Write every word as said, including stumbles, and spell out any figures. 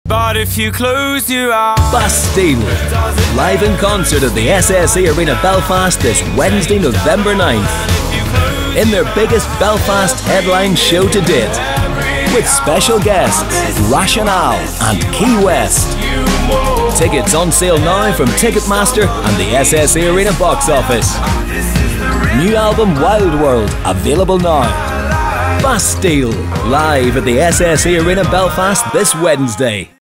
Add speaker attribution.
Speaker 1: But if you close your eyes,
Speaker 2: BASTILLE, live in concert at the S S E Arena Belfast this Wednesday, November ninth, in their biggest Belfast headline show to date, with special guests Rationale and Key West. Tickets on sale now from Ticketmaster and the S S E Arena box office. New album Wild World available now. BASTILLE, live at the S S E Arena Belfast this Wednesday.